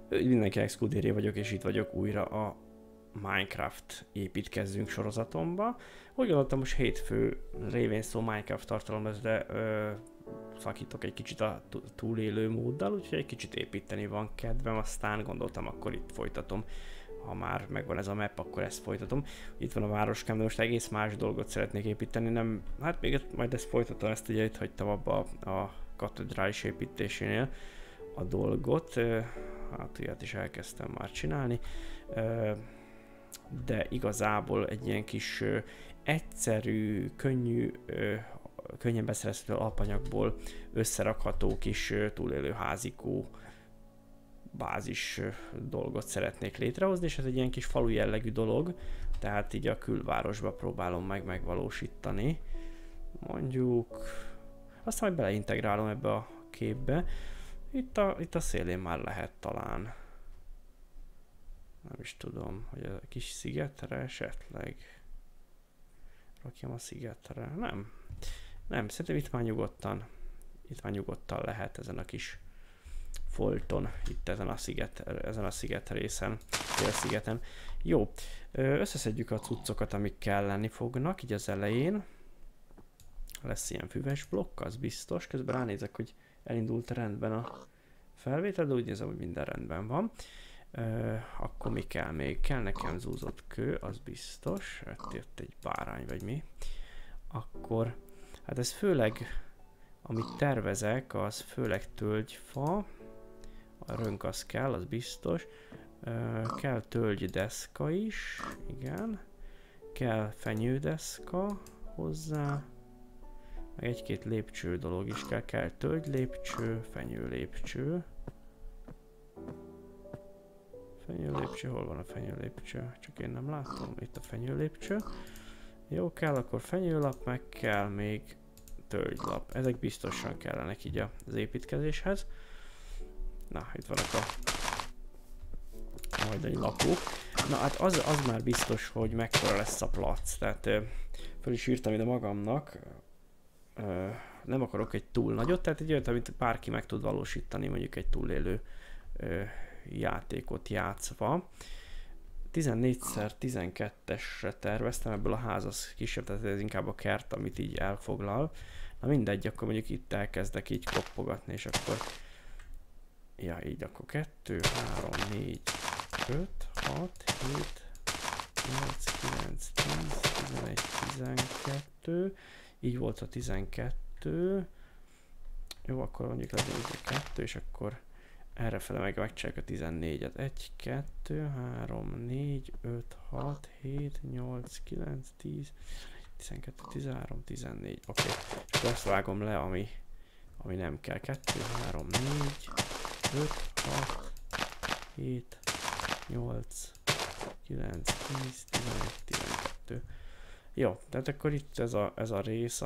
Mindenkinek Scudéri vagyok, és itt vagyok újra a Minecraft építkezzünk sorozatomba. Úgy gondoltam, most hétfő révén szó Minecraft tartalom lesz, de szakítok egy kicsit a túlélő móddal, úgyhogy egy kicsit építeni van kedvem, aztán gondoltam, akkor itt folytatom. Ha már megvan ez a map, akkor ezt folytatom. Itt van a városkám, de most egész más dolgot szeretnék építeni, nem, hát még majd ezt folytatom, ezt ugye itt hagytam abba a katedrális építésénél a dolgot. Hát ilyet is elkezdtem már csinálni, de igazából egy ilyen kis egyszerű, könnyű, könnyen beszerezhető alapanyagból összerakható kis túlélő házikó bázis dolgot szeretnék létrehozni, és ez egy ilyen kis falu jellegű dolog, tehát így a külvárosba próbálom megvalósítani. Mondjuk, aztán majd beleintegrálom ebbe a képbe. Itt a szélén már lehet talán. Nem is tudom, hogy a kis szigetre esetleg. Rakjam a szigetre. Nem, szerintem itt már nyugodtan lehet ezen a kis folton, itt ezen a sziget részen, szigeten. Jó, összeszedjük a cuccokat, amik kelleni fognak, így az elején. Lesz ilyen füves blokk, az biztos. Közben ránézek, hogy elindult rendben a felvétel, de úgy nézem, hogy minden rendben van. Akkor mi kell még? Kell nekem zúzott kő, az biztos. Jött egy bárány, vagy mi. Akkor, hát ez főleg, amit tervezek, az főleg tölgyfa. A rönk az kell, az biztos. Kell tölgydeszka is, igen. Kell fenyődeszka hozzá. Meg egy-két lépcső dolog is kell tölgylépcső, fenyőlépcső. Fenyőlépcső, hol van a fenyőlépcső? Csak én nem látom, itt a fenyőlépcső. Jó, kell akkor fenyőlap, meg kell még tölgylap. Ezek biztosan kellenek így az építkezéshez. Na, itt vannak a majdani lakók. Na hát az már biztos, hogy mekkora lesz a plac. Tehát föl is írtam ide magamnak. Nem akarok egy túl nagyot, tehát egy olyat, amit bárki meg tud valósítani, mondjuk egy túlélő játékot játszva. 14x12-esre terveztem, ebből a ház az kisebb, tehát ez inkább a kert, amit így elfoglal. Na mindegy, akkor mondjuk itt elkezdek így koppogatni, és akkor ja, így akkor 2, 3, 4, 5, 6, 7, 8, 9, 10, 11, 12. Így volt a 12. Jó, akkor mondjuk legyen itt a 2, és akkor errefele megcsináljuk a 14-et. 1, 2, 3, 4, 5, 6, 7, 8, 9, 10, 12, 13, 14. Oké. És akkor ezt vágom le, ami nem kell. 2, 3, 4, 5, 6, 7, 8, 9, 10, 11, 12. Jó, tehát akkor itt ez a rész,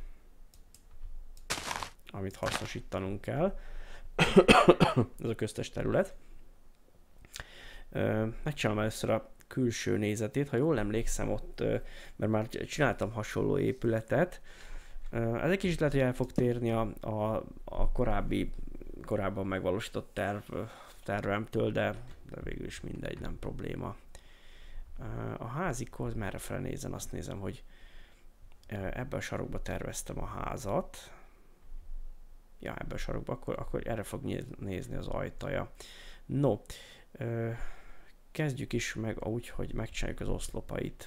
amit hasznosítanunk kell. Ez a köztes terület. Megcsinálom először a külső nézetét, ha jól emlékszem ott, mert már csináltam hasonló épületet. Ez egy kicsit lehet, hogy el fog térni a korábban megvalósított tervemtől, de végül is mindegy, nem probléma. A házikhoz merre fel nézem, azt nézem, hogy ebben a sarokba terveztem a házat. Ja, ebben a sarokba, akkor erre fog nézni az ajtaja. No, kezdjük is meg úgy, hogy megcsináljuk az oszlopait.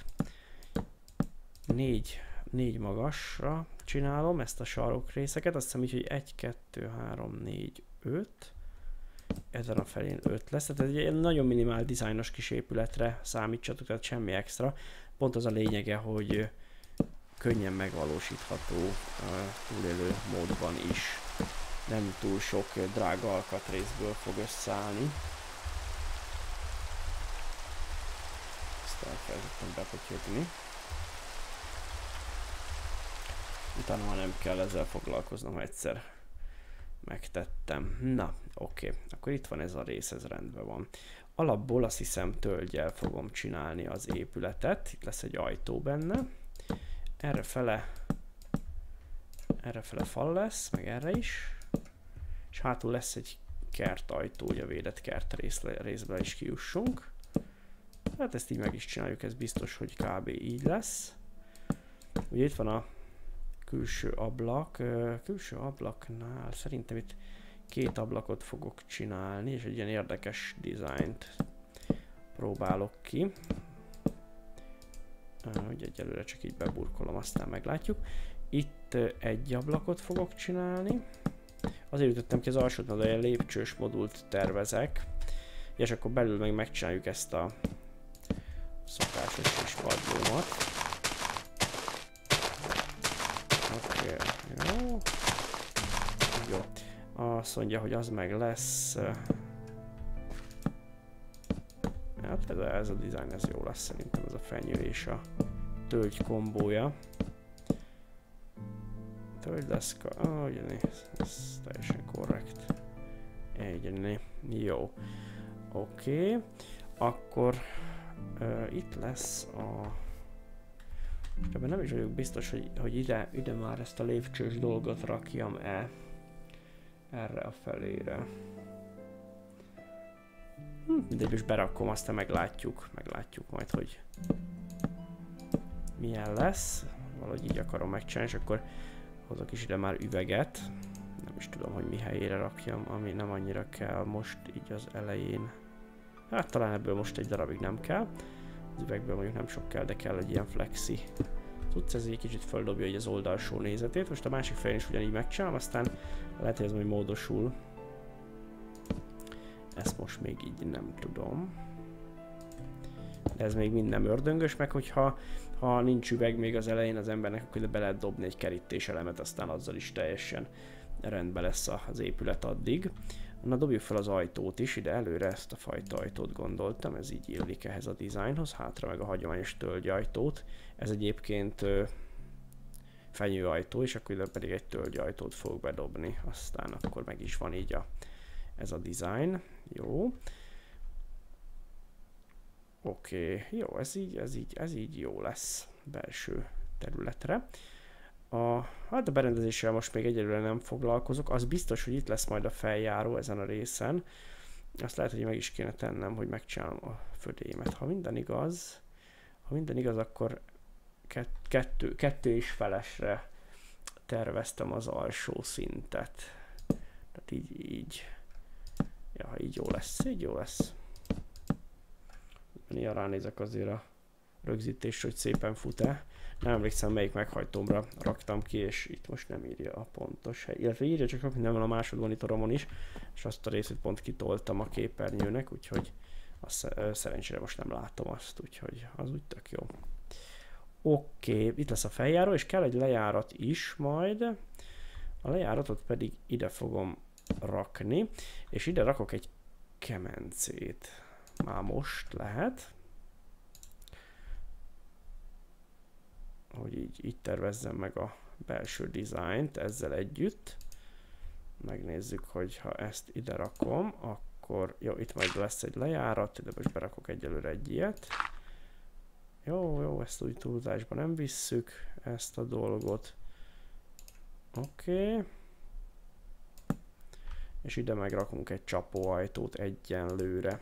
4 magasra csinálom ezt a sarokrészeket, azt hiszem így, hogy 1, 2, 3, 4, 5. Ezen a felén 5 lesz, tehát ez egy nagyon minimál dizájnos kis épületre számítsatok, tehát semmi extra. Pont az a lényege, hogy könnyen megvalósítható túlélő módban is. Nem túl sok drága alkatrészből fog összeállni. Ezt elfelejtettem bepötyögni. Utána már nem kell ezzel foglalkoznom, egyszer megtettem. Na, oké. Akkor itt van ez a rész, ez rendben van. Alapból azt hiszem tölggyel fogom csinálni az épületet. Itt lesz egy ajtó benne. Errefele fal lesz, meg erre is. És hátul lesz egy kertajtó, hogy a védett kert részbe is kijussunk. Hát ezt így meg is csináljuk, ez biztos, hogy kb. Így lesz. Ugye itt van a külső ablak. Külső ablaknál szerintem itt 2 ablakot fogok csinálni, és egy ilyen érdekes dizájnt próbálok ki. Ugye egyelőre csak így beburkolom, aztán meglátjuk. Itt egy ablakot fogok csinálni. Azért ütöttem ki az alsót, mert olyan lépcsős modult tervezek. És akkor belül meg megcsináljuk ezt a szokásos kis padlómat. Oké, jó. Jó. Azt mondja, hogy az meg lesz. Hát ez a design, ez jó lesz szerintem, ez a fenyő és a tölgy kombója. Tölgydeszka, ez teljesen korrekt. Egyeni, jó. Oké, akkor itt lesz a... Ebben nem is vagyok biztos, hogy ide már ezt a lépcsős dolgot rakjam-e erre a felére. Mindegy, is berakom, aztán meglátjuk majd, hogy milyen lesz. Valahogy így akarom megcsinálni, és akkor hozok is ide már üveget. Nem is tudom, hogy mi helyére rakjam, ami nem annyira kell most így az elején. Hát talán ebből most egy darabig nem kell. Az üvegből mondjuk nem sok kell, de kell egy ilyen flexi. Tudsz, ez egy kicsit földobja így az oldalsó nézetét. Most a másik fején is ugyanígy megcsinálom, aztán lehet, hogy ez majd módosul. Ezt most még így nem tudom. De ez még mind nem ördöngös, meg hogyha nincs üveg még az elején az embernek, akkor ide be lehet dobni egy kerítés elemet, aztán azzal is teljesen rendben lesz az épület addig. Na, dobjuk fel az ajtót is, ide előre ezt a fajta ajtót gondoltam, ez így illik ehhez a dizájnhoz, hátra meg a hagyományos tölgyajtót. Ez egyébként fenyőajtó, és akkor ide pedig egy tölgyajtót fogok bedobni, aztán akkor meg is van így ez a design. Jó. Oké, jó, ez így jó lesz belső területre. Hát a berendezéssel most még egyelőre nem foglalkozok, az biztos, hogy itt lesz majd a feljáró ezen a részen. Azt lehet, hogy meg is kéne tennem, hogy megcsinálom a födémet. Ha minden igaz, akkor kettő és felesre terveztem az alsó szintet. Tehát így. Ja, így jó lesz. Néha ránézek azért a rögzítésre, hogy szépen fut-e. Nem emlékszem, melyik meghajtómra raktam ki, és itt most nem írja a pontos hely. Illetve írja, csak minden van a másodmonitoromon is, és azt a részét pont kitoltam a képernyőnek, úgyhogy szerencsére most nem látom azt, úgyhogy az úgy tök jó. Oké, itt lesz a feljáró, és kell egy lejárat is majd. A lejáratot pedig ide fogom rakni, és ide rakok egy kemencét. Már most lehet. Hogy így tervezzem meg a belső dizájnt ezzel együtt. Megnézzük, hogy ha ezt ide rakom, akkor jó, itt majd lesz egy lejárat, ide most berakok egyelőre egy ilyet. Jó, ezt úgy túlzásba nem visszük, ezt a dolgot. Oké. És ide megrakunk egy csapóajtót egyenlőre.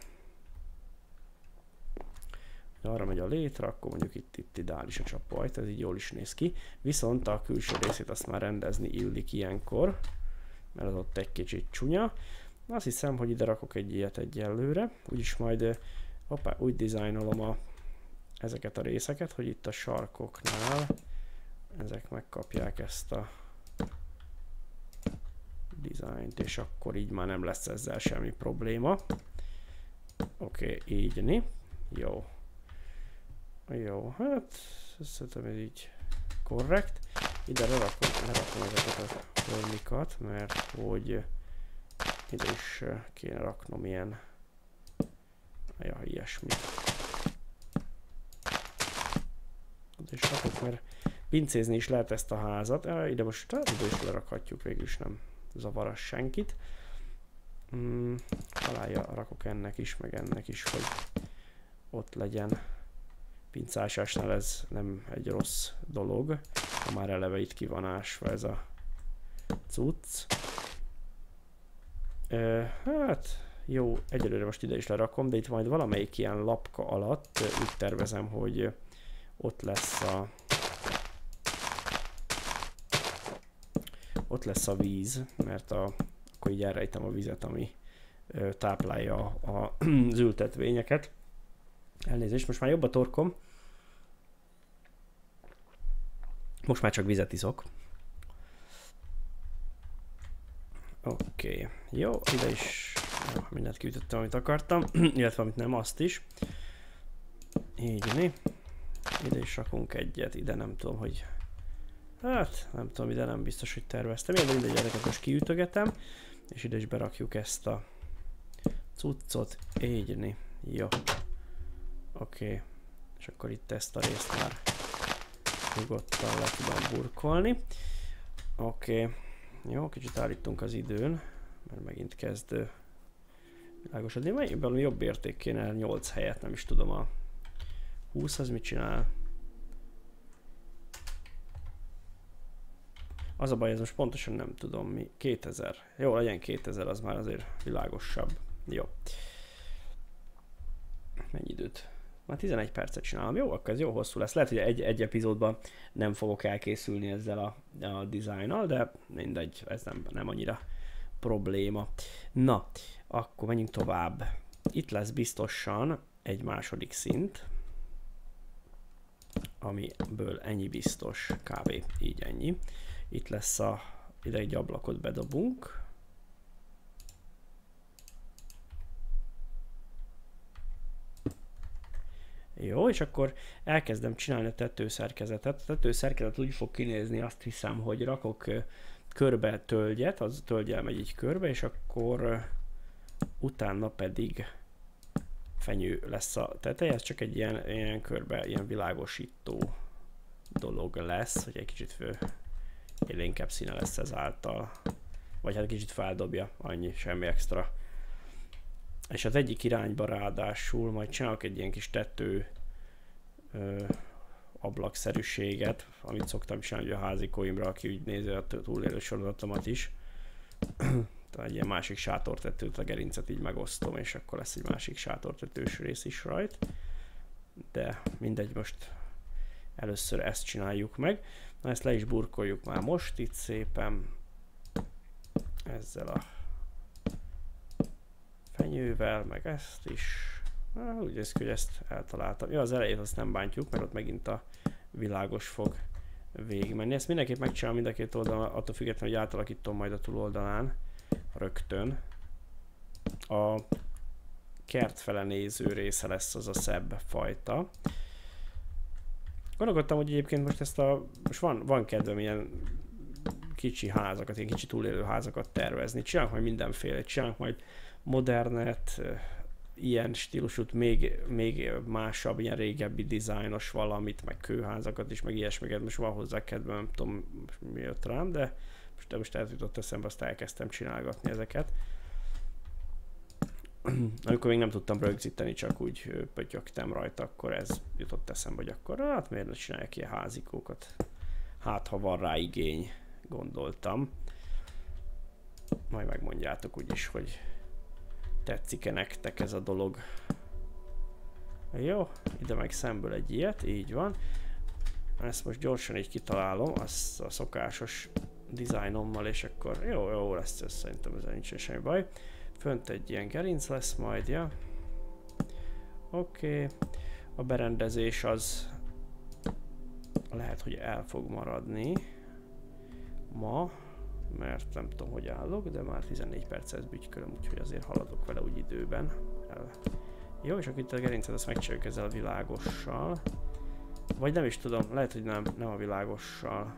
Arra megy a létre, akkor mondjuk itt ideális a csapóajtó, ez így jól is néz ki. Viszont a külső részét azt már rendezni illik ilyenkor, mert az ott egy kicsit csúnya. Azt hiszem, hogy ide rakok egy ilyet egyenlőre, úgyis majd úgy dizájnolom ezeket a részeket, hogy itt a sarkoknál ezek megkapják ezt a dizájnt, és akkor így már nem lesz ezzel semmi probléma. Oké, így. Jó, hát szerintem ez így korrekt. Ide lerakom ezeket a holmikat, mert hogy ide is kéne raknom ilyen ilyesmit. És rakok, mert pincézni is lehet ezt a házat. Ide most ide is lerakhatjuk, végül is nem zavar senkit. Alája rakok ennek is, meg ennek is, hogy ott legyen. Pincásásnál ez nem egy rossz dolog, ha már eleve itt ki van ásva ez a cucc. Hát jó, egyelőre most ide is lerakom, de itt majd valamelyik ilyen lapka alatt úgy tervezem, hogy ott lesz a víz, mert akkor így elrejtem a vizet, ami táplálja az ültetvényeket. Elnézést, most már jobb a torkom. Most már csak vizet iszok. Oké, jó, ide is mindent kiütöttem, amit akartam, illetve amit nem, azt is. Így, ide is rakunk egyet, ide nem tudom, hogy... Hát, nem tudom, ide nem biztos, hogy terveztem. Én mindegy, ezeket most kiütögetem, és ide is berakjuk ezt a cuccot. Így, jó. Oké, és akkor itt ezt a részt már nyugodtan le tudom burkolni. Oké, jó, kicsit állítunk az időn, mert megint kezd világosodni. Valami jobb érték kéne, 8 helyet, nem is tudom, a 20 az mit csinál. Az a baj, ez most pontosan nem tudom mi. 2000. Jó, legyen 2000, az már azért világosabb. Jó. Mennyi időt? Már 11 percet csinálom. Jó, akkor ez jó hosszú lesz. Lehet, hogy egy epizódban nem fogok elkészülni ezzel a dizájnnal, de mindegy, ez nem annyira probléma. Na, akkor menjünk tovább. Itt lesz biztosan egy második szint, amiből ennyi biztos, kb. Így ennyi. Itt lesz ide egy ablakot bedobunk. Jó, és akkor elkezdem csinálni a tetőszerkezetet. A tetőszerkezet úgy fog kinézni, azt hiszem, hogy rakok körbe tölgyet, az tölgyel megy így körbe, és akkor utána pedig fenyő lesz a teteje. Ez csak egy ilyen körbe, ilyen világosító dolog lesz, hogy egy kicsit élénkebb színe lesz ezáltal. Vagy hát kicsit feldobja, annyi, semmi extra. És az egyik irányba ráadásul majd csinálok egy ilyen kis tető ablakszerűséget, amit szoktam csinálni a házikóimra, aki úgy nézi a túlélő sorozatomat is. Tehát egy ilyen másik sátortetőt, a gerincet így megosztom, és akkor lesz egy másik sátortetős rész is rajta. De mindegy, most először ezt csináljuk meg. Na, ezt le is burkoljuk már most itt szépen ezzel a fenyővel, meg ezt is. Úgy néz ki, hogy ezt eltaláltam. Ja, az elejét azt nem bántjuk, mert ott megint a világos fog végigmenni. Ezt mindenképp megcsinálom mind a két oldalon, attól függetlenül, hogy átalakítom majd a túloldalán rögtön. A kert fele néző része lesz az a szebb fajta. Gondolkodtam, hogy egyébként most van kedvem ilyen kicsi házakat, ilyen kicsi túlélő házakat tervezni. Csinálok majd mindenféle, csinálok majd modernet, ilyen stílusút, még másabb, ilyen régebbi dizájnos valamit, meg kőházakat is, meg ilyesmiket. Most van hozzá kedvem, nem tudom mi jött rám, de most eljutott eszembe, azt elkezdtem csinálgatni ezeket. Amikor még nem tudtam rögzíteni, csak úgy pötyögtem rajta, akkor ez jutott eszembe, hogy akkor hát miért ne csinálják ilyen házikókat. Hát ha van rá igény, gondoltam. Majd megmondjátok úgyis, hogy tetszik-e nektek ez a dolog. Jó, ide meg szemből egy ilyet, így van. Ezt most gyorsan így kitalálom, azt a szokásos dizájnommal, és akkor jó lesz ez, szerintem ezzel nincsen semmi baj. Fönt egy ilyen gerinc lesz majd, ja. Oké. A berendezés az lehet, hogy el fog maradni ma, mert nem tudom, hogy állok, de már 14 percet bütykölöm, úgyhogy azért haladok vele úgy időben. Jó, és akkor itt a gerincet azt megcsináljuk ezzel a világossal. Vagy nem is tudom, lehet, hogy nem a világossal.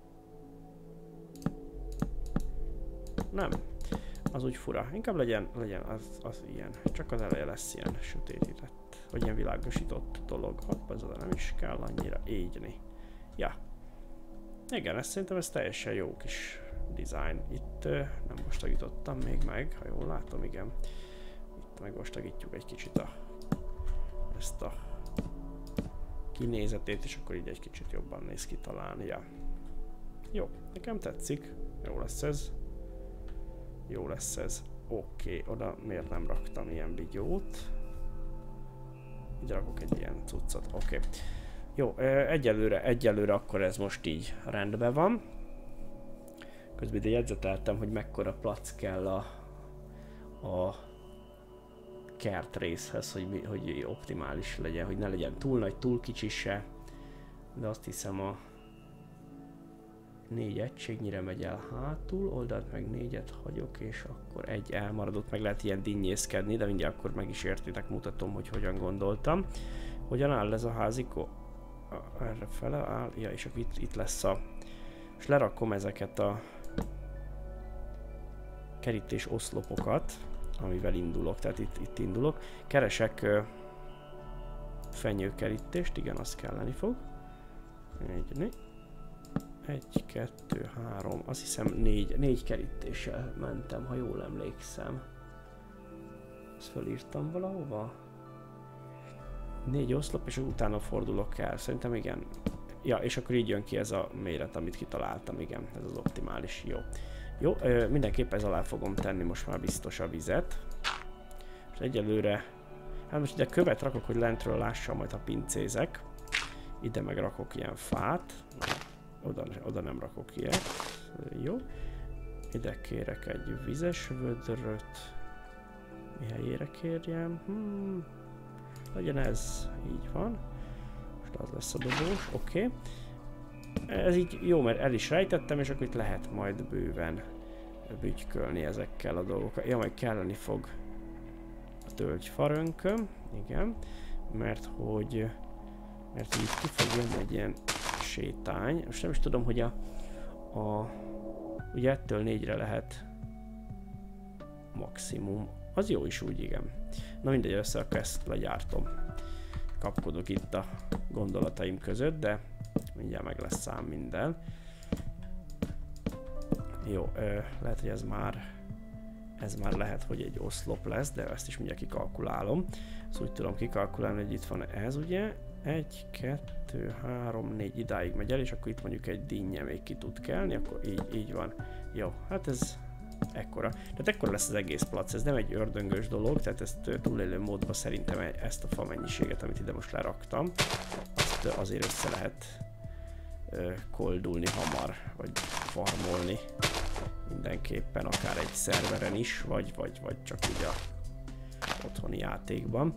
Nem. Az úgy fura. Inkább legyen az ilyen. Csak az eleje lesz ilyen sötétített, vagy ilyen világosított dolog. Hopp, az oda nem is kell annyira égni. Ja. Igen, ezt szerintem ez teljesen jó kis design. Itt nem vastagítottam még meg, ha jól látom, igen. Itt megvastagítjuk egy kicsit ezt a kinézetét, és akkor így egy kicsit jobban néz ki talán. Ja. Jó, nekem tetszik. Jó lesz ez. Jó lesz ez. Oké, oda miért nem raktam ilyen bigyót? Ide rakok egy ilyen cuccot, oké. Jó, egyelőre akkor ez most így rendben van. Közben ide jegyzeteltem, hogy mekkora plac kell a kert részhez, hogy optimális legyen, hogy ne legyen túl nagy, túl kicsi se. De azt hiszem a 4 egységnyire megy el hátul, oldalt meg 4-et hagyok, és akkor egy elmaradott, meg lehet ilyen dinnyészkedni, de mindjárt akkor meg is értitek, mutatom, hogy hogyan gondoltam. Hogyan áll ez a házikó? Erre fele áll, ja, és akkor itt lesz a... És lerakom ezeket a kerítés oszlopokat, amivel indulok, tehát itt indulok. Keresek fenyőkerítést, igen, az kelleni fog. 1, 2, 3, azt hiszem 4 kerítéssel mentem, ha jól emlékszem. Ezt felírtam valahova? 4 oszlop, és utána fordulok el, szerintem igen. Ja, és akkor így jön ki ez a méret, amit kitaláltam, igen, ez az optimális, jó. Jó, mindenképp ez alá fogom tenni most már biztos a vizet. És egyelőre, hát most ide követ rakok, hogy lentről lássam, majd ha pincézek. Ide meg rakok ilyen fát. Oda nem rakok ilyet. Jó. Ide kérek egy vizes vödröt. Mi helyére kérjem? Legyen ez. Így van. Most az lesz a dobós. Oké. Ez így jó, mert el is rejtettem, és akkor itt lehet majd bőven bütykölni ezekkel a dolgokkal. Ja, majd kelleni fog a tölgyfarönköm. Igen. Mert így ki fog jönni egy ilyen sétány. Most nem is tudom, hogy ugye ettől 4-re lehet maximum. Az jó is úgy, igen. Na mindegy, össze akkor ezt legyártom. Kapkodok itt a gondolataim között, de mindjárt meg lesz szám minden. Jó, lehet, hogy ez már lehet, hogy egy oszlop lesz, de ezt is mindjárt kikalkulálom. Ezt úgy tudom kikalkulálni, hogy itt van ez, ugye? 1, 2, 3, 4 idáig megy el, és akkor itt mondjuk egy dinnye még ki tud kelni, akkor így van. Jó, hát ez ekkora. Tehát ekkora lesz az egész plac, ez nem egy ördöngös dolog, tehát ezt túlélő módban szerintem ezt a fa mennyiséget, amit ide most leraktam, azt azért össze lehet koldulni hamar, vagy farmolni mindenképpen, akár egy szerveren is, vagy csak úgy a otthoni játékban.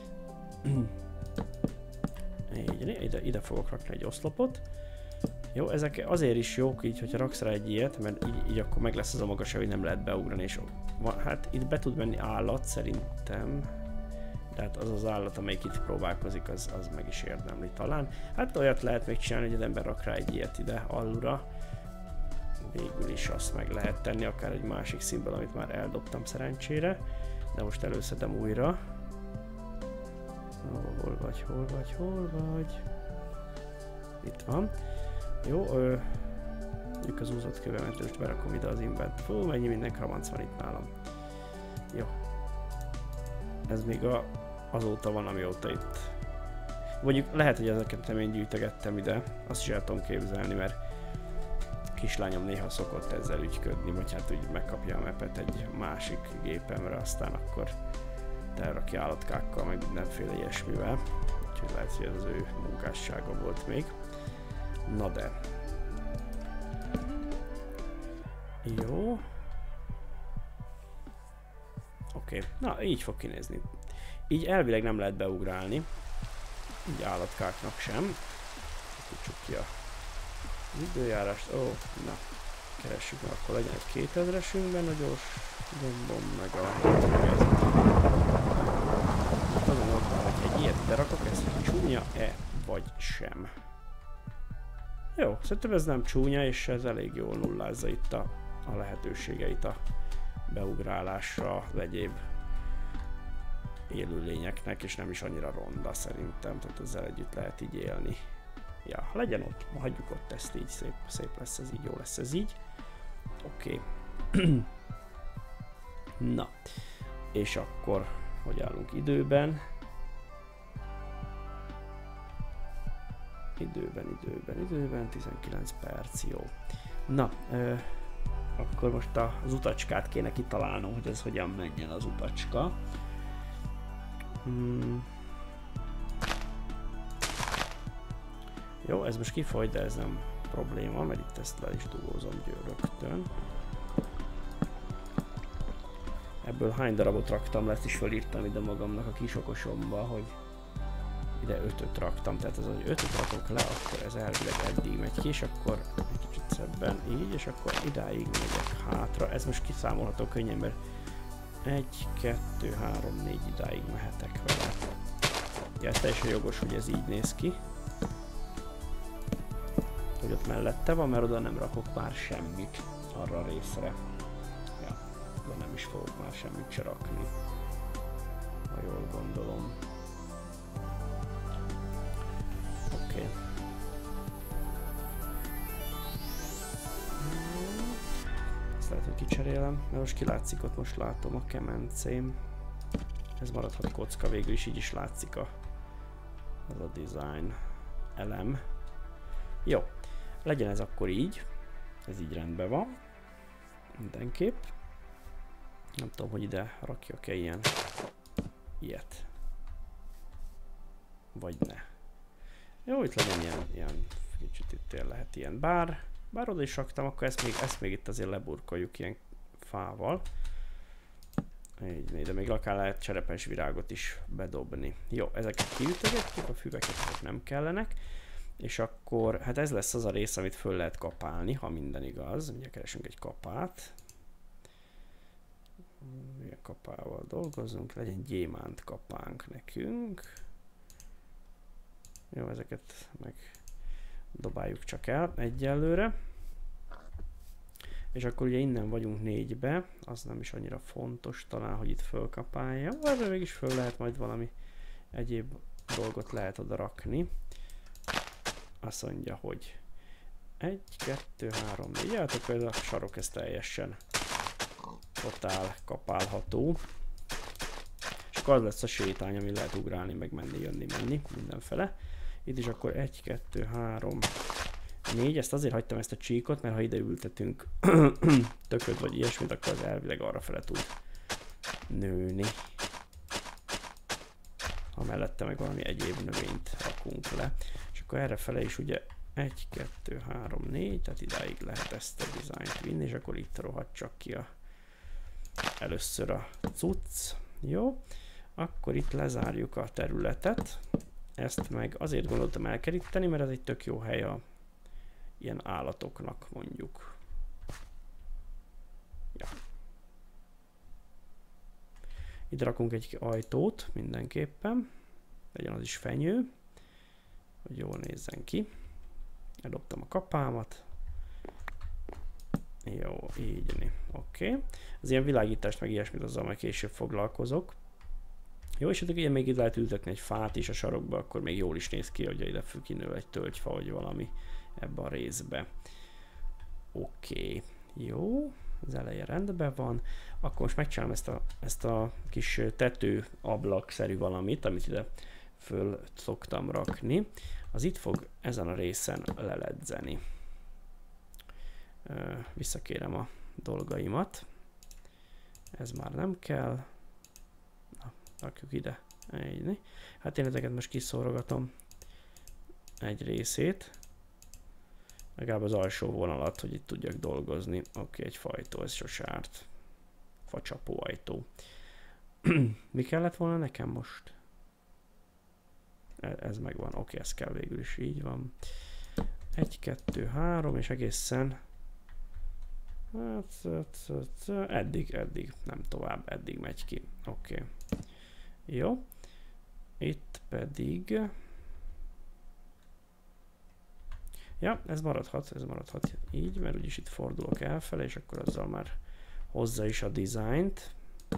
Ide fogok rakni egy oszlopot. Jó, ezek azért is jók így, hogyha raksz rá egy ilyet, mert így akkor meg lesz az a magas, hogy nem lehet beugrani, és hát itt be tud menni állat szerintem. De hát az az állat, amelyik itt próbálkozik, az meg is érdemli talán. Hát olyat lehet még csinálni, hogy az ember rak rá egy ilyet ide alulra. Végül is azt meg lehet tenni, akár egy másik színből, amit már eldobtam szerencsére. De most előszedem újra. Hol vagy? Itt van. Jó, mondjuk az úzott kövemetőst berakom ide az invent. Fú, mennyi minden kramanc van itt nálam. Jó. Ez még azóta van, amióta itt. Mondjuk lehet, hogy ezeket nem én gyűjtögettem ide. Azt is el tudom képzelni, mert kislányom néha szokott ezzel ügyködni, vagy hát úgy megkapja a mapet egy másik gépemre, aztán akkor elrakja állatkákkal, meg mindenféle ilyesmivel. Úgyhogy lehet, hogy ez az ő munkássága volt még. Na de. Jó. Oké. Na, így fog kinézni. Így elvileg nem lehet beugrálni. Így állatkáknak sem. Kicsuk ki a időjárást. Ó, na. Keressük meg, akkor legyen egy 2000-esünkben a gyors gombom, meg a... Azon ott van, hogy egy ilyet berakok, ez csúnya-e, vagy sem. Jó, szerintem ez nem csúnya, és ez elég jól nullázza itt a lehetőségeit a beugrálásra, az egyéb élőlényeknek, és nem is annyira ronda szerintem, tehát ezzel együtt lehet így élni. Ja, legyen ott, hagyjuk ott ezt így, szép lesz ez így, jó lesz ez így. Oké. Na, és akkor, hogy állunk időben? Időben, 19 perc, jó. Na, Akkor most az utacskát kéne kitalálnom, hogy ez hogyan menjen az utacska. Jó, ez most kifogy, de ez nem probléma, mert itt ezt le is dugózom rögtön. Ebből hány darabot raktam, ezt is felírtam ide magamnak a kis okosomba, hogy ide 5-öt raktam, tehát az, hogy 5-öt rakok le, akkor ez elvileg eddig megy ki, és akkor egy kicsit szebben így, és akkor idáig megyek hátra. Ez most kiszámolható könnyen, mert 1, 2, 3, 4 idáig mehetek vele. Ja, ez teljesen jogos, hogy ez így néz ki. Hogy ott mellette van, mert oda nem rakok már semmit arra a részre. Ja, de nem is fogok már semmit se rakni, ha jól gondolom. Oké. Ezt lehet, hogy kicserélem, mert most kilátszik, ott most látom a kemencém. Ez maradhat kocka, végül is így is látszik az a design elem. Jó, legyen ez akkor így. Ez így rendben van. Mindenképp. Nem tudom, hogy ide rakjak-e ilyet. Vagy ne. Jó, itt legyen ilyen kicsit itt lehet ilyen. Bár oda is raktam, akkor ezt még itt azért leburkoljuk ilyen fával. Így, de még akár lehet cserepes virágot is bedobni. Jó, ezeket kiütögetjük, a füveket nem kellenek. És akkor, hát ez lesz az a rész, amit föl lehet kapálni, ha minden igaz. Ugye keresünk egy kapát. Milyen kapával dolgozunk? Legyen gyémánt kapánk nekünk. Jó, ezeket meg dobáljuk csak el egyelőre. És akkor ugye innen vagyunk 4-be, az nem is annyira fontos talán, hogy itt fölkapálja. De mégis föl lehet majd valami egyéb dolgot lehet oda rakni. Azt mondja, hogy 1, 2, 3, 4, hát akkor ez a sarok ez teljesen totál kapálható. És akkor az lesz a sétány, ami lehet ugrálni, meg menni, jönni, menni, mindenfele. Itt is akkor 1, 2, 3, 4, ezt azért hagytam ezt a csíkot, mert ha ide ültetünk tököt vagy ilyesmit, akkor az elvileg arra fele tud nőni. Ha mellette meg valami egyéb növényt rakunk le. És akkor errefele is ugye 1, 2, 3, 4, tehát idáig lehet ezt a dizájnt vinni, és akkor itt rohadt csak ki először a cucc. Jó, akkor itt lezárjuk a területet. Ezt meg azért gondoltam elkeríteni, mert ez egy tök jó hely a ilyen állatoknak mondjuk. Ja. Itt rakunk egy ajtót mindenképpen. Legyen az is fenyő, hogy jól nézzen ki. Eldobtam a kapámat. Jó, így. Oké. Az ilyen világítást meg ilyesmit azzal majd később foglalkozok. Jó, és ugye még itt lehet ültetni egy fát is a sarokba, akkor még jól is néz ki, hogy ide kinő egy tölgyfa, vagy valami ebbe a részbe. Oké. Jó. Az eleje rendben van. Akkor most megcsinálom ezt a kis tető ablakszerű valamit, amit ide föl szoktam rakni. Az itt fog ezen a részen leledzeni. Visszakérem a dolgaimat. Ez már nem kell. Na, rakjuk ide. Így. Hát én ezeket most kiszórogatom egy részét. Legalább az alsó vonalat, hogy itt tudjak dolgozni. Oké, egy fajtó, ez sose árt. Facsapó ajtó. Mi kellett volna nekem most? Ez megvan. Oké, ez kell végül is, így van. 1, 2, 3, és egészen eddig, nem tovább, eddig megy ki. Oké. Jó. Itt pedig ja, ez maradhat így, mert úgyis itt fordulok elfele, és akkor azzal már hozza is a dizájnt.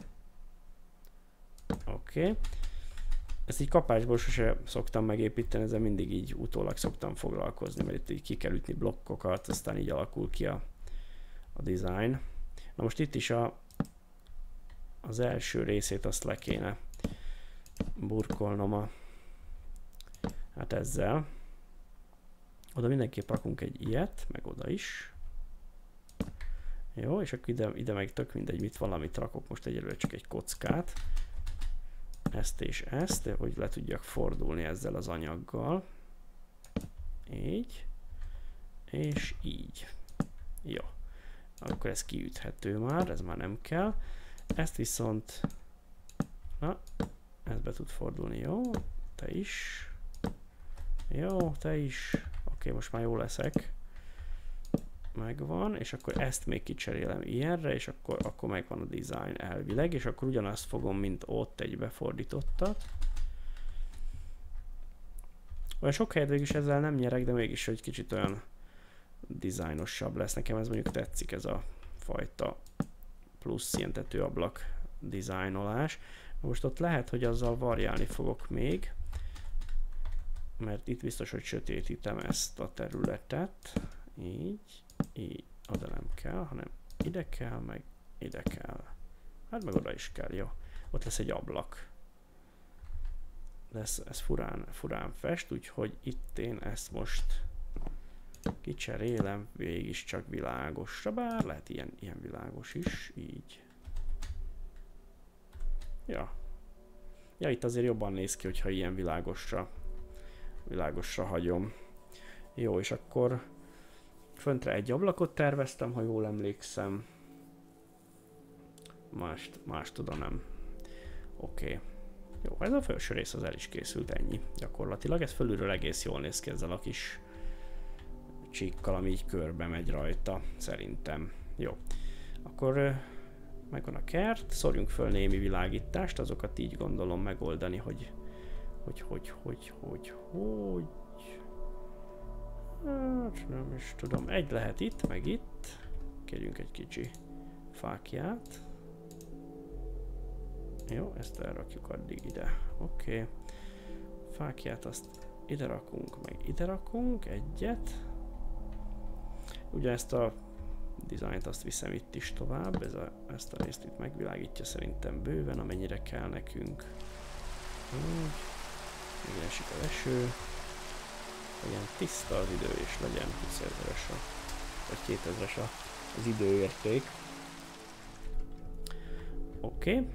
Oké. Ezt így kapásból sose szoktam megépíteni, ezzel mindig így utólag szoktam foglalkozni, mert itt így ki kell ütni blokkokat, aztán így alakul ki a design. Na most itt is az első részét azt le kéne burkolnom hát ezzel. Oda mindenképp rakunk egy ilyet, meg oda is. Jó, és akkor ide meg tök mindegy, mit valamit rakok, most egyelőre csak egy kockát. Ezt és ezt, hogy le tudjak fordulni ezzel az anyaggal. Így. És így. Jó. Akkor ez kiüthető már, ez már nem kell. Ezt viszont... Na, ez be tud fordulni, jó? Te is. Jó, te is. Oké, most már jó leszek. Megvan, és akkor ezt még kicserélem ilyenre, és akkor megvan a design elvileg, és akkor ugyanazt fogom, mint ott egy befordítottat. Olyan sok helyet végül is ezzel nem nyerek, de mégis egy kicsit olyan dizájnosabb lesz. Nekem ez mondjuk tetszik, ez a fajta plusz ilyen tetőablak dizájnolás. Most ott lehet, hogy azzal variálni fogok még, mert itt biztos, hogy sötétítem ezt a területet. Így, oda nem kell, hanem ide kell, meg ide kell. Hát meg oda is kell, jó. Ott lesz egy ablak. De ez furán fest, úgyhogy itt én ezt most kicserélem, végig is csak világosra, bár lehet ilyen világos is, így. Ja. Ja, itt azért jobban néz ki, hogyha ilyen világosra hagyom. Jó, és akkor föntre egy ablakot terveztem, ha jól emlékszem. Mást oda nem. Oké. Jó, ez a felső rész az el is készült, ennyi gyakorlatilag. Ez fölülről egész jól néz ki ezzel a kis csíkkal, ami így körbe megy rajta, szerintem. Jó. Akkor megvan a kert, szorjunk föl némi világítást, azokat így gondolom megoldani, hogy hát nem is tudom, egy lehet itt, meg itt. Kérjünk egy kicsi fákját. Jó, ezt elrakjuk addig ide. Oké. Fákját azt ide rakunk, meg ide rakunk egyet. Ugye ezt a dizájnt azt viszem itt is tovább, ezt a részt itt megvilágítja szerintem bőven, amennyire kell nekünk. Úgy. Még esik az eső. Legyen tiszta az idő, és legyen 20 000-es vagy 2000-es az időérték. Oké.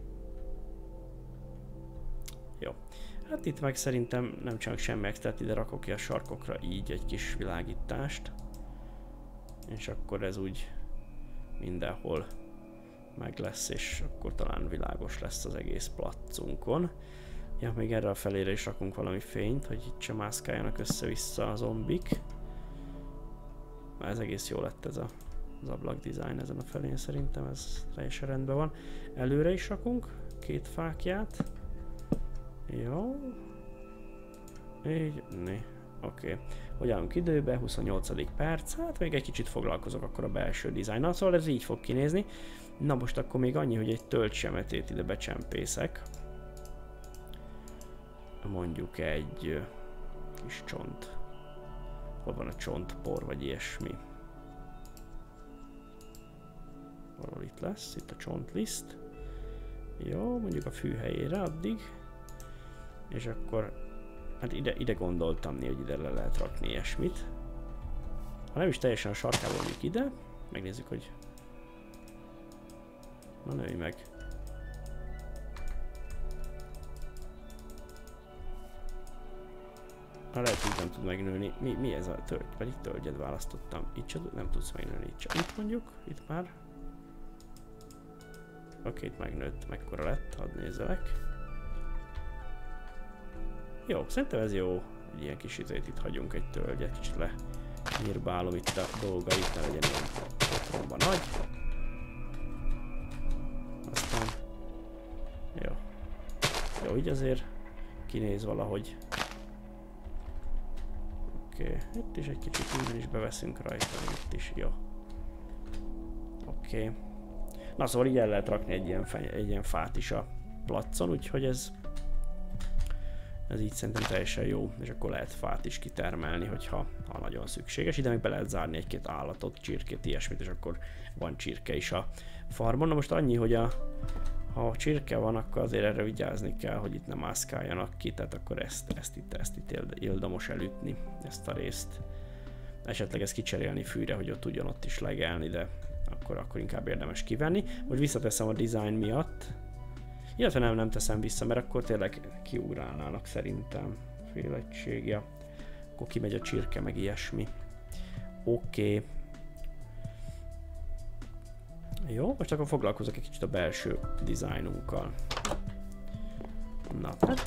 Jó. Hát itt meg szerintem nem csak semmi extra, ide rakok ki a sarkokra így egy kis világítást. És akkor ez úgy mindenhol meg lesz, és akkor talán világos lesz az egész placunkon. Ja, még erre a felére is rakunk valami fényt, hogy itt sem mászkáljanak össze-vissza a zombik. Ez egész jó lett ez az ablak design ezen a felén, szerintem ez teljesen rendben van. Előre is rakunk 2 fákját. Jó. Így, oké. Hogy állunk időbe? 28. perc. Hát még egy kicsit foglalkozok akkor a belső dizájnnal, szóval ez így fog kinézni. Na most akkor még annyi, hogy egy töltsemetét ide becsempészek. Mondjuk egy kis csont. Hol van a csontpor, vagy ilyesmi? Valahol itt lesz, itt a csontliszt. Jó, mondjuk a fű helyére addig. És akkor, hát ide gondoltam, hogy ide le lehet rakni ilyesmit. Ha nem is teljesen a sarkából mondjuk ide, megnézzük, hogy... Na nőj meg. Ha lehet, hogy nem tud megnőni. Mi ez a tölgy? Pedig tölgyet választottam. Itt sem nem tudsz megnőni. Itt mondjuk, itt már. Oké, itt megnőtt. Mekkora lett? Hadd nézzelek. Jó, szerintem ez jó. Egy ilyen kis izét itt hagyunk, egy tölgyet. Kicsit lenyírbálom itt a dolgait, ne legyen ilyen otromba nagy. Aztán... Jó. Jó, így azért kinéz valahogy. Oké, itt is egy kicsit innen is beveszünk rajta, itt is, jó. Oké. Na szóval így el lehet rakni egy ilyen fát is a placon, úgyhogy ez így szerintem teljesen jó, és akkor lehet fát is kitermelni, ha nagyon szükséges. Ide meg be lehet zárni egy-két állatot, csirkét, ilyesmit, és akkor van csirke is a farmon. Na most annyi, hogy ha csirke van, akkor azért erre vigyázni kell, hogy itt nem mászkáljanak ki, tehát akkor ezt itt érdemos elütni, ezt a részt. Esetleg ezt kicserélni fűre, hogy ott tudjon ott is legelni, de akkor inkább érdemes kivenni. Most visszateszem a design miatt. Illetve nem teszem vissza, mert akkor tényleg kiugrálnának szerintem. Fél egység, ja. Akkor kimegy a csirke, meg ilyesmi. Oké. Jó, most akkor foglalkozok egy kicsit a belső dizájnunkkal. Na, hát...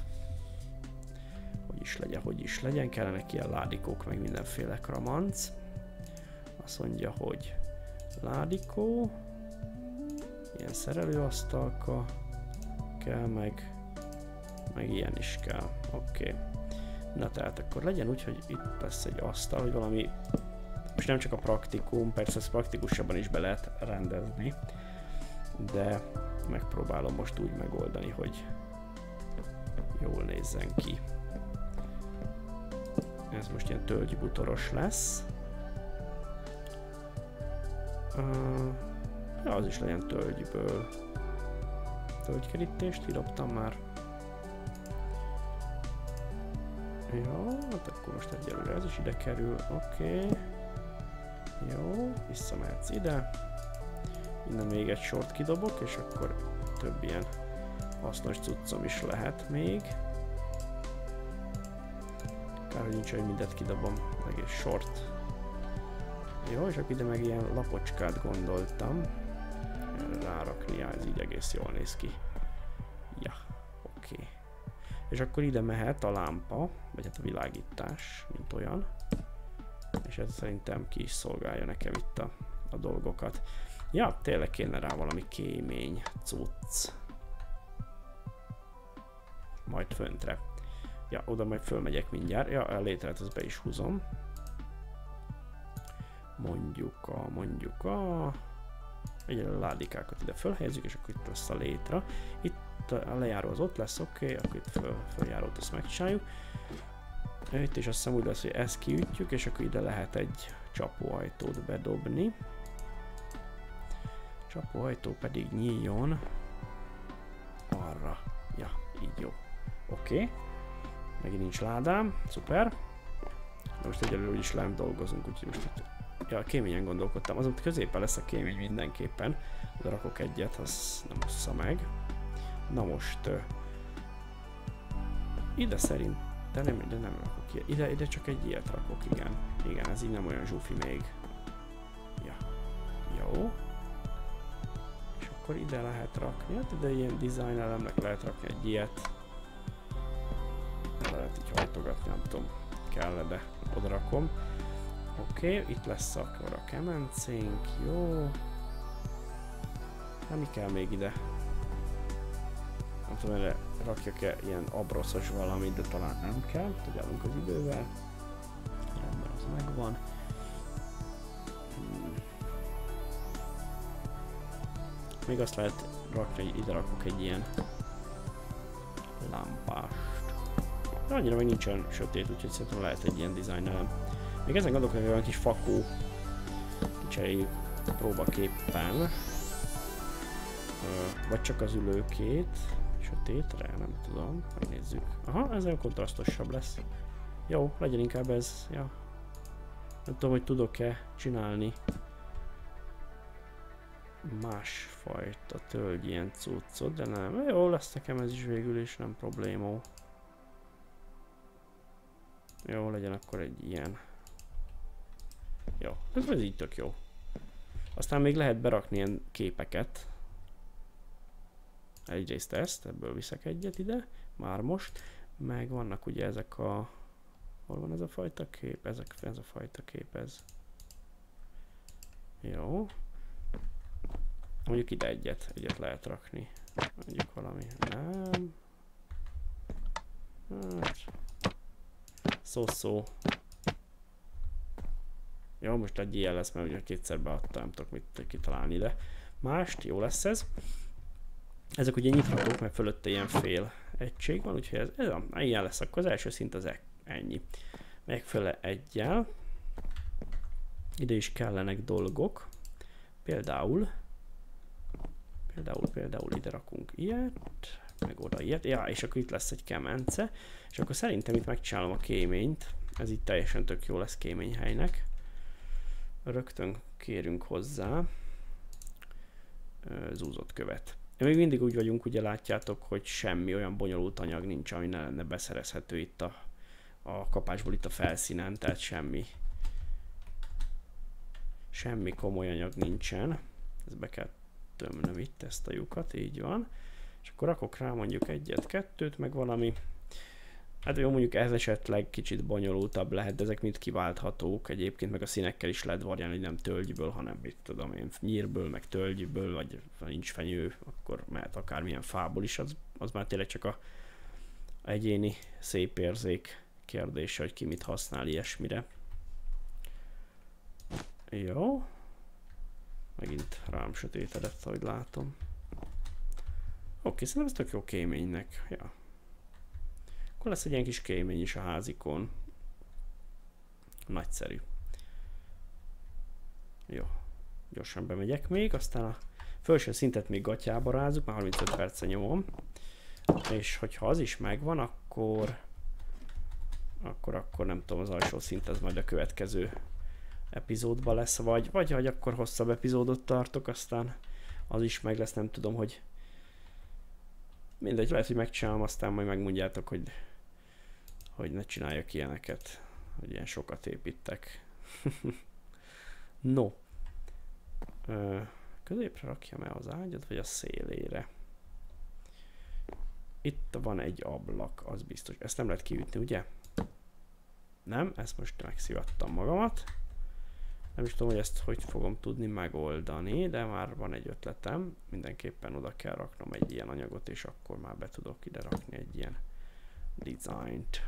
hogy is legyen, kellenek ilyen ládikók, meg mindenféle kramanc. Azt mondja, hogy ládikó, ilyen szerelőasztalka kell, meg ilyen is kell. Oké. Na tehát akkor legyen úgy, hogy itt lesz egy asztal, hogy valami, most nem csak a praktikum, persze ezt praktikusabban is be lehet rendezni, de megpróbálom most úgy megoldani, hogy jól nézzen ki. Ez most ilyen tölgybutoros lesz. Ja, az is legyen tölgyből. Tölgykerítést kidobtam már. Jó, hát akkor most egyelőre ez is ide kerül. Oké. Jó, visszamehetsz ide. Innen még egy sort kidobok, és akkor több ilyen hasznos cuccom is lehet még. Kár, hogy nincs, hogy mindet kidobom, egész sort. Jó, és akkor ide meg ilyen lapocskát gondoltam rárakni, ez így egész jól néz ki. Ja, oké. És akkor ide mehet a lámpa, vagy hát a világítás, mint olyan. És ez szerintem ki is szolgálja nekem itt a dolgokat. Ja, tényleg kéne rá valami kémény cucc. Majd föntre. Ja, oda majd fölmegyek mindjárt. Ja, a létret azt be is húzom. Mondjuk a egyelőre a ládikákat ide fölhelyezzük, és akkor itt lesz a létre. Itt a lejáró az ott lesz, oké, akkor itt följárót azt megcsináljuk. Itt is azt hiszem úgy lesz, hogy ezt kiütjük, és akkor ide lehet egy csapóajtót bedobni. Csapóajtó pedig nyíljon arra. Ja, így jó. Oké. Megint nincs ládám, szuper. De most egyelőre úgyis lent dolgozunk, úgyhogy most itt... Ja, kéményen gondolkodtam, azon középen lesz a kémény mindenképpen. Oda rakok egyet, az nem hossza meg. Na most... ide szerintem nem rakok ilyet. Ide csak egy ilyet rakok, igen. Igen, ez így nem olyan zsúfi még. Ja. Jó. És akkor ide lehet rakni, hát ide ilyen design elemnek lehet rakni egy ilyet. Lehet így hajtogatni, nem tudom, kell, de oda rakom. Oké, itt lesz akkor a kemencénk, jó. Hát mi kell még ide? Nem tudom, erre rakjak-e ilyen abroszos valamit, de talán nem kell. Tudjálunk az idővel. Rendben, az megvan. Még azt lehet rakni, hogy ide rakok egy ilyen lámpást. De annyira meg nincsen sötét, úgyhogy szerintem lehet egy ilyen design elem. Még ezen gondolkodom, hogy olyan kis fakó kicseréljük próbaképpen. Vagy csak az ülőkét. Sötétre, nem tudom. Megnézzük. Aha, ez olyan kontrasztosabb lesz. Jó, legyen inkább ez. Ja. Nem tudom, hogy tudok-e csinálni másfajta tölgy ilyen cuccot, de nem. Jó, lesz nekem ez is végül is, nem problémó. Jó, legyen akkor egy ilyen. Jó, ez így tök jó. Aztán még lehet berakni ilyen képeket. Egyrészt ezt, ebből viszek egyet ide, már most. Meg vannak ugye ezek a... Hol van ez a fajta kép? Ez a fajta kép, ez. Jó. Mondjuk ide egyet lehet rakni. Mondjuk valami. Nem. Hát. Szó. Jó, most egy ilyen lesz, mert ugye kétszer beadtam, nem tudok mit kitalálni ide. Mást, jó lesz ez. Ezek ugye nyithatók, mert fölötte ilyen fél egység van, úgyhogy ez ilyen lesz, akkor az első szint az ennyi. Megfele egyel. Ide is kellenek dolgok. Például ide rakunk ilyet, meg oda ilyet. Ja, és akkor itt lesz egy kemence. És akkor szerintem itt megcsinálom a kéményt. Ez itt teljesen tök jó lesz kéményhelynek. Rögtön kérünk hozzá zúzott követ. Még mindig úgy vagyunk, ugye látjátok, hogy semmi olyan bonyolult anyag nincs, ami ne lenne beszerezhető itt a kapásból, itt a felszínen, tehát semmi komoly anyag nincsen. Ezt be kell tömnöm itt, ezt a lyukat, így van. És akkor rakok rá mondjuk egyet, kettőt, meg valami. Hát jó, mondjuk ez esetleg kicsit bonyolultabb lehet, de ezek mind kiválthatók egyébként, meg a színekkel is lehet variálni, hogy nem tölgyből, hanem mit tudom én, nyírből, meg tölgyből, vagy ha nincs fenyő, akkor mehet akármilyen fából is, az már tényleg csak a egyéni szép érzék kérdése, hogy ki mit használ ilyesmire. Jó. Megint rám sötétedett, ahogy látom. Oké, szerintem ez tök jó kéménynek. Ja. Akkor lesz egy ilyen kis kémény is a házikon. Nagyszerű. Jó. Gyorsan bemegyek még, aztán a felső szintet még gatyába rázunk, már 35 perce nyomom. És hogyha az is megvan, akkor nem tudom, az alsó szint ez majd a következő epizódban lesz, vagy akkor hosszabb epizódot tartok, aztán az is meg lesz, nem tudom, hogy mindegy, lehet, hogy megcsinálom, aztán majd megmondjátok, hogy ne csináljak ilyeneket, hogy ilyen sokat építek. No. Középre rakjam el az ágyat, vagy a szélére? Itt van egy ablak, az biztos. Ezt nem lehet kiütni, ugye? Nem, ezt most megszivattam magamat. Nem is tudom, hogy ezt hogy fogom tudni megoldani, de már van egy ötletem. Mindenképpen oda kell raknom egy ilyen anyagot, és akkor már be tudok ide rakni egy ilyen designt.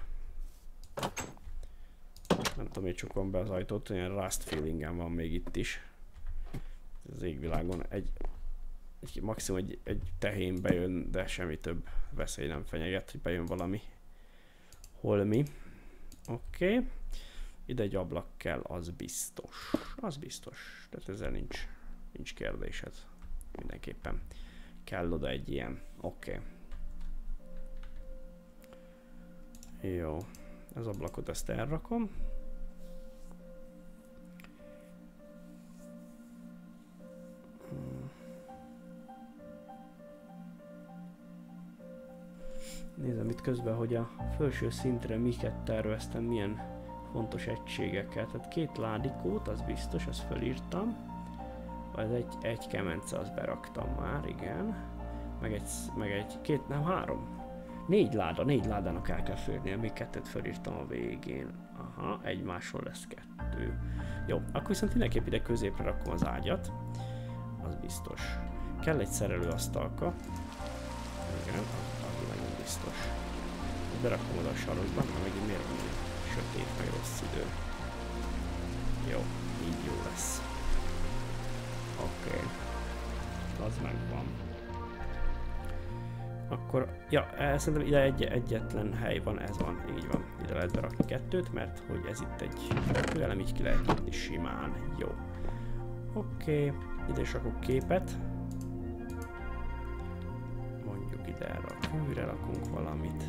Nem tudom, hogy csukom be az ajtót, ilyen rust feelingem van még itt is. Az égvilágon maximum egy tehén bejön, de semmi több veszély nem fenyeget, hogy bejön valami holmi. Oké. Ide egy ablak kell, az biztos. Az biztos. Tehát ezzel nincs kérdésed. Mindenképpen kell oda egy ilyen. Oké. Jó. Az ablakot ezt elrakom. Nézem itt közben, hogy a felső szintre miket terveztem, milyen fontos egységeket. Tehát 2 ládikót, az biztos, azt felírtam. Az egy kemence, azt beraktam már, igen. Meg 4 ládának el kell férnie, még 2-t felírtam a végén. Aha, egymásról lesz 2. Jó, akkor viszont mindenképp ide középre rakom az ágyat. Az biztos. Kell egy szerelőasztalka. Igen, az nagyon biztos. Berakom oda a sarokba, mert megint miért van sötét, meg rossz idő. Jó, így jó lesz. Oké. Az megvan. Akkor, ja, szerintem ide egyetlen hely van, ez van, így van. Ide lehet berakni 2-t, mert hogy ez itt egy tőlem így ki lehet nyitni simán. Jó. Oké, ide is rakok képet. Mondjuk ide rakunk valamit.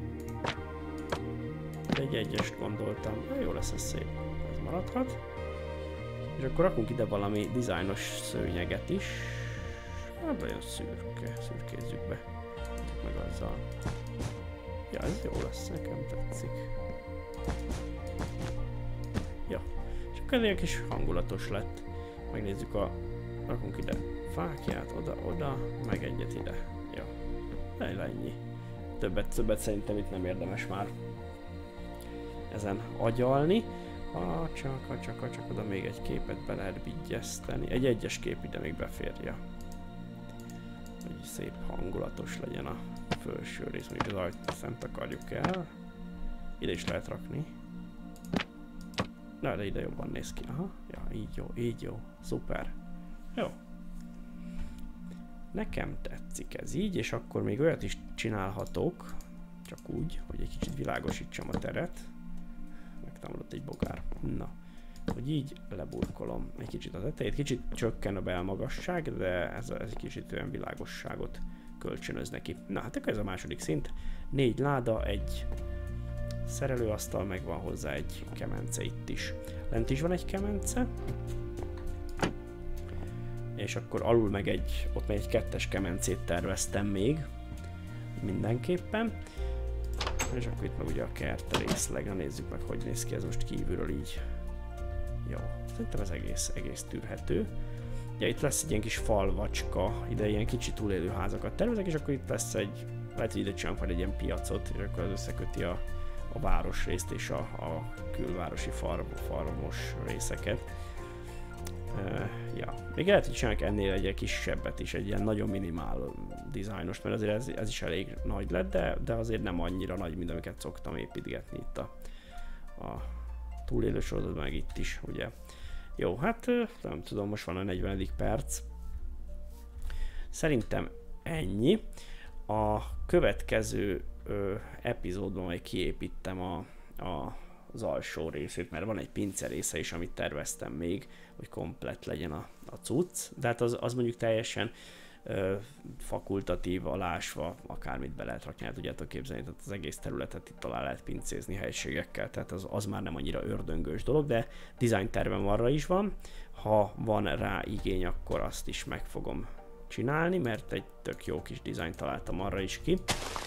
Egy egyest gondoltam, jó lesz, ez szép, ez maradhat. És akkor rakunk ide valami dizájnos szőnyeget is. Hát olyan szürkézzük be. Meg azzal. Ja, ez jó lesz, nekem tetszik. Ja, és akkor egy kis hangulatos lett. Megnézzük rakunk ide fákját, oda, meg egyet ide. Jó, ennyi. Többet szerintem itt nem érdemes már ezen agyalni. Csak oda még egy képet be lehet vigyeszteni. Egy egyes kép ide még beférje. Hogy szép hangulatos legyen a felső rész, mondjuk az ajtót ezt nem takarjuk el. Ide is lehet rakni. Na, de ide jobban néz ki. Aha, ja, így jó, szuper. Jó. Nekem tetszik ez így, és akkor még olyat is csinálhatok, csak úgy, hogy egy kicsit világosítsam a teret. Megtámadott egy bogár. Na, hogy így leburkolom egy kicsit az tetejét, kicsit csökken a belmagasság, de ez egy kicsit olyan világosságot kölcsönöz neki. Na, hát akkor ez a második szint. 4 láda, egy szerelőasztal, meg van hozzá egy kemence itt is. Lent is van egy kemence. és akkor alul meg ott meg egy 2-es kemencét terveztem még, mindenképpen. És akkor itt meg ugye a kert részleg, nézzük meg, hogy néz ki ez most kívülről így. Jó, szerintem ez egész tűrhető. Ja, itt lesz egy ilyen kis falvacska, ide ilyen kicsi túlélő házakat tervezek, és akkor itt lesz lehet, hogy ide csinálunk majd egy ilyen piacot, és akkor az összeköti a városrészt és a külvárosi farmos részeket. Ja, még lehet, hogy csinálok ennél egy kisebbet is, egy ilyen nagyon minimál dizájnos, mert azért ez is elég nagy lett, de azért nem annyira nagy, mint amiket szoktam építgetni itt a túlélő sorozatban, meg itt is, ugye. Jó, hát nem tudom, most van a 40. perc. Szerintem ennyi. A következő epizódban majd kiépítem az alsó részét, mert van egy pince része is, amit terveztem még, hogy komplett legyen a cucc, de hát az mondjuk teljesen fakultatív, alásva, akármit be lehet rakni, hát tudjátok képzelni, tehát az egész területet itt alá lehet pincézni helységekkel, tehát az már nem annyira ördöngős dolog, de design tervem arra is van, ha van rá igény, akkor azt is meg fogom csinálni, mert egy tök jó kis design találtam arra is ki.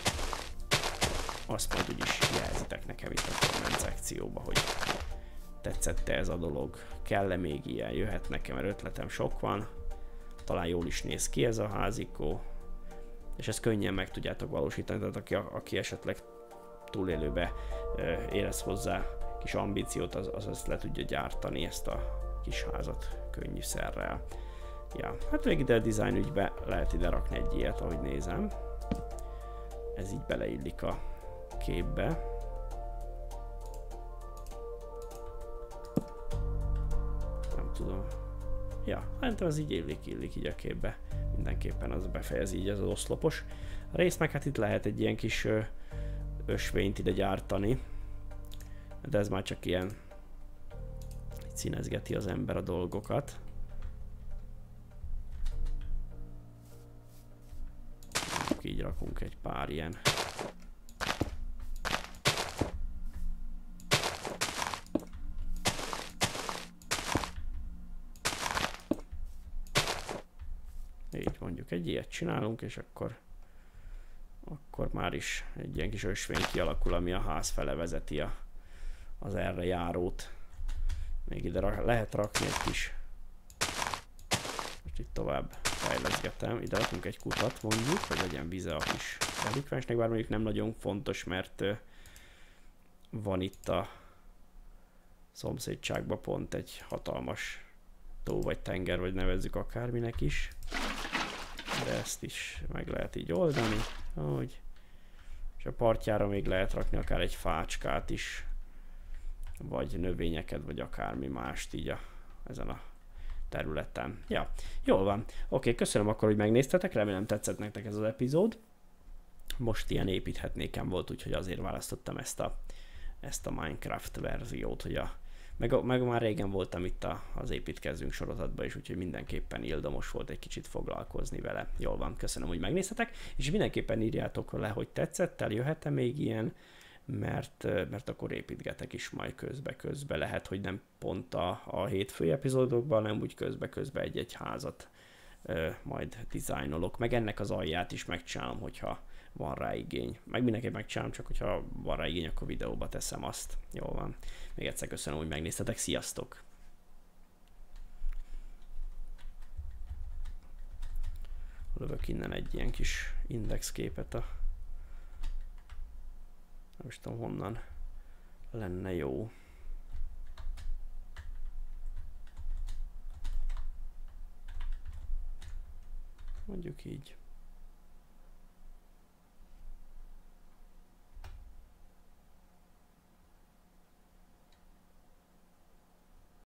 Azt majd úgyis jelzitek nekem itt a komment szekcióba, hogy tetszett-e ez a dolog, kell-e még ilyen, jöhet nekem, mert ötletem sok van, talán jól is néz ki ez a házikó, és ezt könnyen meg tudjátok valósítani, tehát aki esetleg túlélőbe érez hozzá kis ambíciót, az azt le tudja gyártani, ezt a kis házat könnyűszerrel. Ja, hát még ide a design ügybe lehet ide rakni egy ilyet, ahogy nézem. Ez így beleillik a képbe. Nem tudom. Ja, hát az így illik így a képbe. Mindenképpen az befejezi így ez az oszlopos rész, meg hát itt lehet egy ilyen kis ösvényt ide gyártani. De ez már csak ilyen színezgeti az ember a dolgokat. Így rakunk egy pár ilyen. Így mondjuk egy ilyet csinálunk, és akkor már is egy ilyen kis ösvény kialakul, ami a ház fele vezeti az erre járót. Még ide lehet rakni egy kis. Most itt tovább fejleszgetem. Ide rakunk egy kutat mondjuk, hogy legyen vize a kis delikvensnek, bár mondjuk nem nagyon fontos, mert van itt a szomszédságban pont egy hatalmas tó vagy tenger, vagy nevezzük akárminek is. De ezt is meg lehet így oldani, ahogy. És a partjára még lehet rakni akár egy fácskát is, vagy növényeket, vagy akármi mást így ezen a területen. Ja, jól van. Oké, köszönöm akkor, hogy megnéztetek, remélem tetszett nektek ez az epizód. Most ilyen építhetnékem volt, úgyhogy azért választottam ezt a Minecraft verziót, hogy meg már régen voltam itt az építkezzünk sorozatban is, úgyhogy mindenképpen ildomos volt egy kicsit foglalkozni vele. Jól van, köszönöm, hogy megnéztetek, és mindenképpen írjátok le, hogy tetszett, jöhet-e még ilyen, mert akkor építgetek is majd közbe. Lehet, hogy nem pont a hétfői epizódokban, hanem úgy közbe egy házat majd dizájnolok. Meg ennek az alját is megcsinálom, hogyha van rá igény. Meg mindenképp megcsinálom, csak hogyha van rá igény, akkor videóba teszem azt. Jól van. Még egyszer köszönöm, hogy megnéztetek. Sziasztok! Lövök innen egy ilyen kis indexképet nem is tudom honnan lenne jó. Mondjuk így.